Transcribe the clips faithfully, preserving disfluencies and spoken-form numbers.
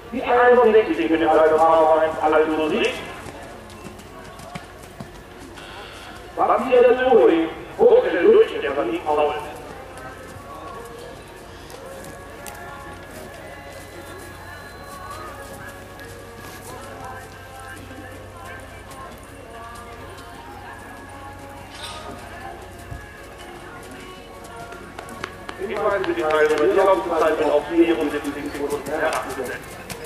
Die einundsechzig mit dem Leiter eins Alto Sieg. Matthias Louis, hochstelle durch Stefanie Paul. Hinweis für die Teilnehmer der Laufzeit wird auf vierundsiebzig Sekunden herabgesetzt.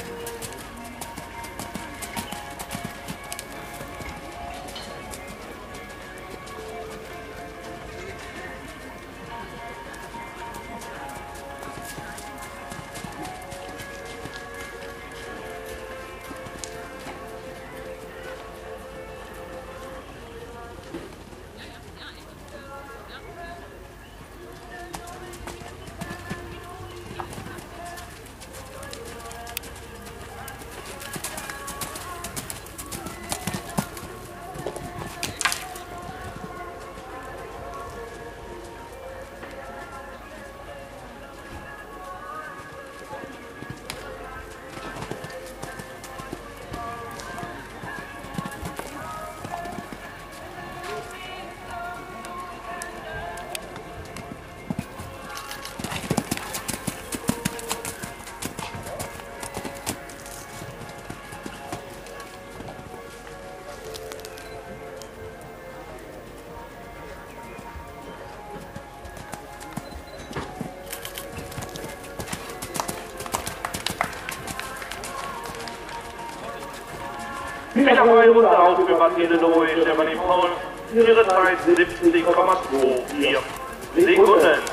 Mit der Runde ausgewandt jede neue Stefanie Paul, ihre Zeit siebzig Komma vier Sekunden.